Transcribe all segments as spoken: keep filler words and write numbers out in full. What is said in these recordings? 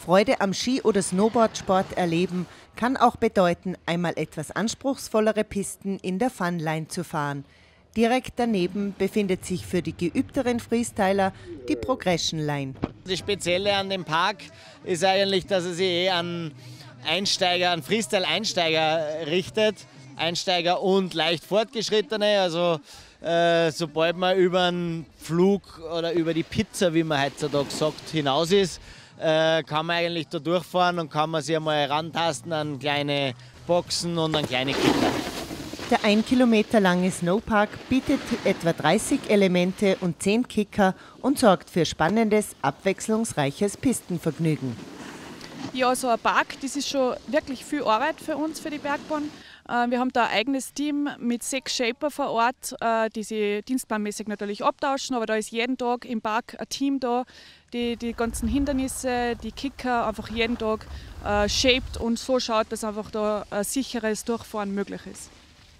Freude am Ski- oder Snowboardsport erleben kann auch bedeuten, einmal etwas anspruchsvollere Pisten in der Funline zu fahren. Direkt daneben befindet sich für die geübteren Freestyler die Progression Line. Das Spezielle an dem Park ist eigentlich, dass er sich eh an Einsteiger, an Freestyle-Einsteiger richtet. Einsteiger und leicht Fortgeschrittene. Also äh, sobald man über einen Flug oder über die Pizza, wie man heutzutage sagt, hinaus ist, äh, kann man eigentlich da durchfahren und kann man sich einmal rantasten an kleine Boxen und an kleine Kicker. Der ein Kilometer lange Snowpark bietet etwa dreißig Elemente und zehn Kicker und sorgt für spannendes, abwechslungsreiches Pistenvergnügen. Ja, so ein Park, das ist schon wirklich viel Arbeit für uns, für die Bergbahn. Wir haben da ein eigenes Team mit sechs Shaper vor Ort, die sich dienstplanmäßig natürlich abtauschen, aber da ist jeden Tag im Park ein Team da, die die ganzen Hindernisse, die Kicker einfach jeden Tag äh, shaped und so schaut, dass einfach da ein sicheres Durchfahren möglich ist.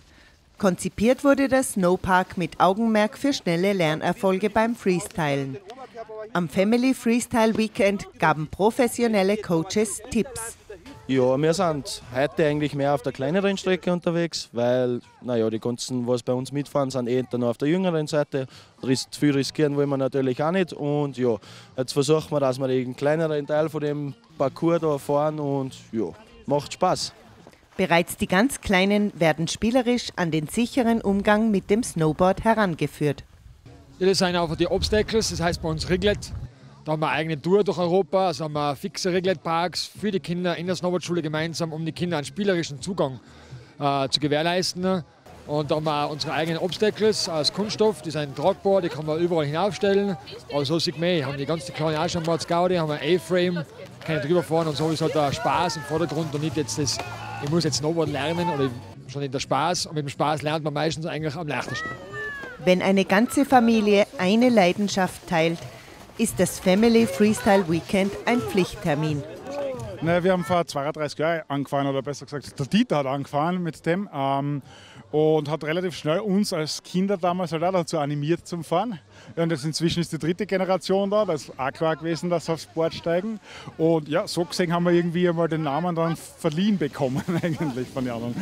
Konzipiert wurde der Snowpark mit Augenmerk für schnelle Lernerfolge beim Freestylen. Am Family Freestyle Weekend gaben professionelle Coaches Tipps. Ja, wir sind heute eigentlich mehr auf der kleineren Strecke unterwegs, weil naja, die ganzen, was bei uns mitfahren, sind eh nur auf der jüngeren Seite. Zu viel riskieren wollen wir natürlich auch nicht. Und ja, jetzt versuchen wir, dass wir den kleineren Teil von dem Parcours da fahren und ja, macht Spaß. Bereits die ganz Kleinen werden spielerisch an den sicheren Umgang mit dem Snowboard herangeführt. Ja, das sind einfach die Obstacles, das heißt bei uns Riglet. Da haben wir eine eigene Tour durch Europa, also haben wir fixe Riglet-Parks für die Kinder in der Snowboardschule gemeinsam, um die Kinder einen spielerischen Zugang äh, zu gewährleisten. Und da haben wir auch unsere eigenen Obstacles aus Kunststoff, die sind tragbar, die kann man überall hinaufstellen. Aber so sieht man, haben die ganzen kleinen auch schon mal Gaudi, haben wir A-Frame, kann ich drüber fahren und so ist halt der Spaß im Vordergrund und nicht jetzt das, ich muss jetzt Snowboard lernen oder schon in der Spaß. Und mit dem Spaß lernt man meistens eigentlich am leichtesten. Wenn eine ganze Familie eine Leidenschaft teilt, ist das Family Freestyle Weekend ein Pflichttermin. Ne, wir haben vor zweiunddreißig Jahren angefangen, oder besser gesagt, der Dieter hat angefangen mit dem ähm, und hat relativ schnell uns als Kinder damals halt auch dazu animiert zum Fahren. Ja, und jetzt inzwischen ist die dritte Generation da, das ist auch klar gewesen, dass sie aufs Board steigen. Und ja, so gesehen haben wir irgendwie einmal den Namen dann verliehen bekommen eigentlich von den anderen.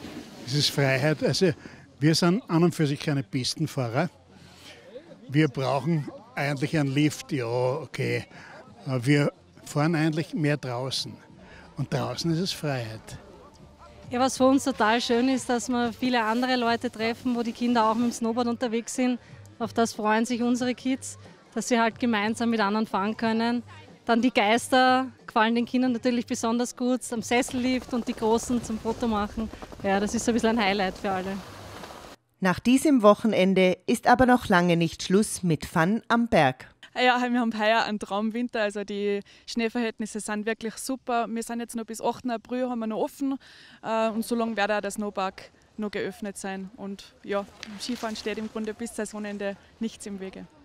Es ist Freiheit. Also wir sind an und für sich keine Pistenfahrer. Wir brauchen eigentlich einen Lift, ja, okay. Aber wir fahren eigentlich mehr draußen. Und draußen ist es Freiheit. Ja, was für uns total schön ist, dass wir viele andere Leute treffen, wo die Kinder auch mit dem Snowboard unterwegs sind. Auf das freuen sich unsere Kids, dass sie halt gemeinsam mit anderen fahren können. Dann die Geister gefallen den Kindern natürlich besonders gut, am Sessellift und die Großen zum Foto machen. Ja, das ist so ein bisschen ein Highlight für alle. Nach diesem Wochenende ist aber noch lange nicht Schluss mit Fun am Berg. Ja, wir haben heuer einen Traumwinter, also die Schneeverhältnisse sind wirklich super. Wir sind jetzt noch bis achten April haben wir noch offen und so lange wird auch der Snowpark noch geöffnet sein. Und ja, Skifahren steht im Grunde bis Saisonende nichts im Wege.